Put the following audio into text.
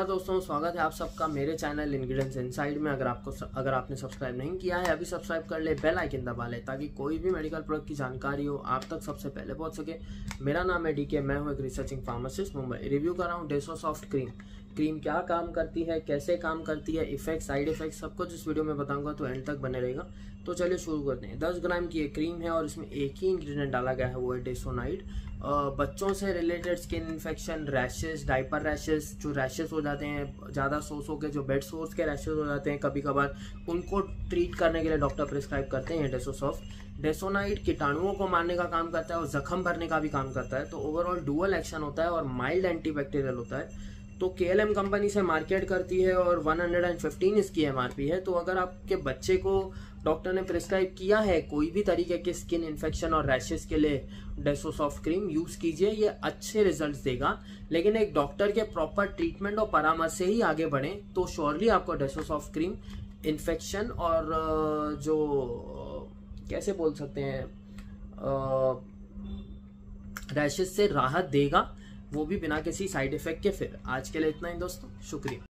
नमस्कार दोस्तों, स्वागत है आप सबका मेरे चैनल इंग्रेडिएंट्स इनसाइड में। अगर आपने सब्सक्राइब नहीं किया है अभी सब्सक्राइब कर ले, बेल आइकन दबा ले ताकि कोई भी मेडिकल प्रोडक्ट की जानकारी हो आप तक सबसे पहले पहुंच सके। मेरा नाम है डीके, मैं हूं एक रिसर्चिंग फार्मासिस्ट मुंबई। रिव्यू कर रहा हूं डेसोसॉफ्ट क्रीम क्या काम करती है, कैसे काम करती है, इफेक्ट, साइड इफेक्ट सब कुछ इस वीडियो में बताऊंगा, तो एंड तक बने रहेगा। तो चलिए शुरू करते हैं। 10 ग्राम की एक क्रीम है और इसमें एक ही इंग्रेडिएंट डाला गया है, वो है डेसोनाइड। बच्चों से related skin infection, rashes, diaper rashes, जो रैशेस हो जाते हैं ज़्यादा सो के, जो बेड सोर्स के रैशेस हो जाते हैं कभी कभार, उनको ट्रीट करने के लिए डॉक्टर प्रिस्क्राइब करते हैं डेसोसॉफ्ट। डेसोनाइड कीटाणुओं को मारने का काम करता है और जख्म भरने का भी काम करता है, तो ओवरऑल डुअल एक्शन होता है और माइल्ड एंटीबैक्टीरियल होता है। तो KLM कंपनी से मार्केट करती है और 115 इसकी MRP है। तो अगर आपके बच्चे को डॉक्टर ने प्रिस्क्राइब किया है कोई भी तरीके के स्किन इन्फेक्शन और रैशेस के लिए, डेसोसॉफ्ट क्रीम यूज कीजिए, ये अच्छे रिजल्ट्स देगा। लेकिन एक डॉक्टर के प्रॉपर ट्रीटमेंट और परामर्श से ही आगे बढ़े तो श्योरली आपको डेसोसॉफ्ट क्रीम इन्फेक्शन और जो कैसे बोल सकते हैं रैशेस से राहत देगा, वो भी बिना किसी साइड इफेक्ट के। फिर आज के लिए इतना ही दोस्तों, शुक्रिया।